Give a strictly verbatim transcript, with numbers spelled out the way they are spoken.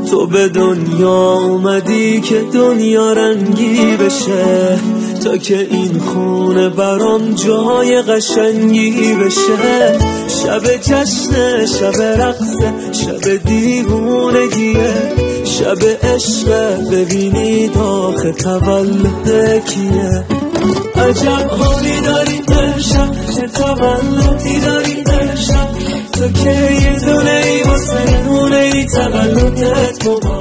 تو به دنیا اومدی که دنیا رنگی بشه، تا که این خونه برام جای قشنگی بشه. شب جشنه، شب رقصه، شب دیوونگیه، شب عشقه، ببینید آخه تولد کیه. عجب حالی داری امشب، چه تولدی داری امشب، تو که یه دونه ای واسه نونه ای تولدت مبارک.